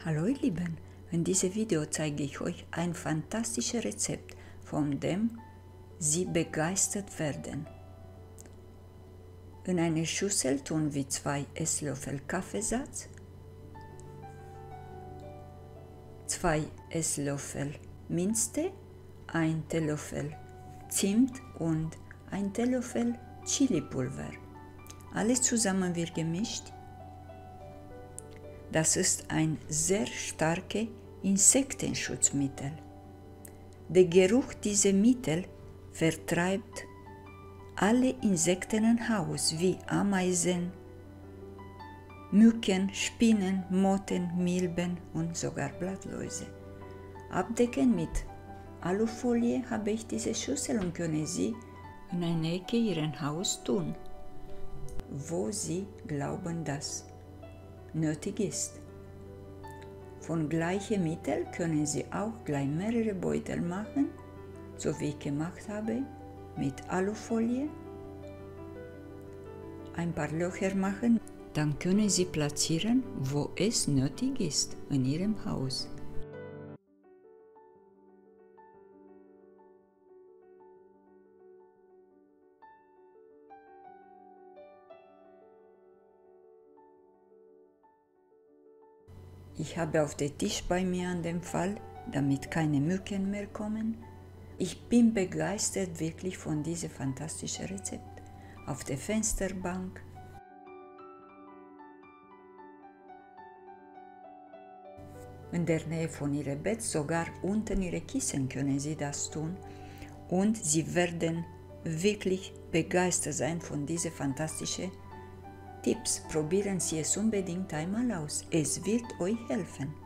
Hallo ihr Lieben, in diesem Video zeige ich euch ein fantastisches Rezept, von dem Sie begeistert werden. In eine Schüssel tun wir 2 Esslöffel Kaffeesatz, 2 Esslöffel Minztee, 1 Teelöffel Zimt und 1 Teelöffel Chilipulver. Alles zusammen wird gemischt. Das ist ein sehr starkes Insektenschutzmittel. Der Geruch dieser Mittel vertreibt alle Insekten im Haus wie Ameisen, Mücken, Spinnen, Motten, Milben und sogar Blattläuse. Abdecken mit Alufolie habe ich diese Schüssel und können Sie in eine Ecke Ihren Haus tun, wo Sie glauben, dass nötig ist. Von gleichen Mitteln können Sie auch gleich mehrere Beutel machen, so wie ich gemacht habe, mit Alufolie. Ein paar Löcher machen, dann können Sie platzieren, wo es nötig ist, in Ihrem Haus. Ich habe auf den Tisch bei mir an dem Fall, damit keine Mücken mehr kommen. Ich bin begeistert wirklich von diesem fantastischen Rezept. Auf der Fensterbank, in der Nähe von Ihrem Bett, sogar unter Ihrem Kissen können Sie das tun. Und Sie werden wirklich begeistert sein von diesen fantastischen Tipps. Probieren Sie es unbedingt einmal aus. Es wird euch helfen.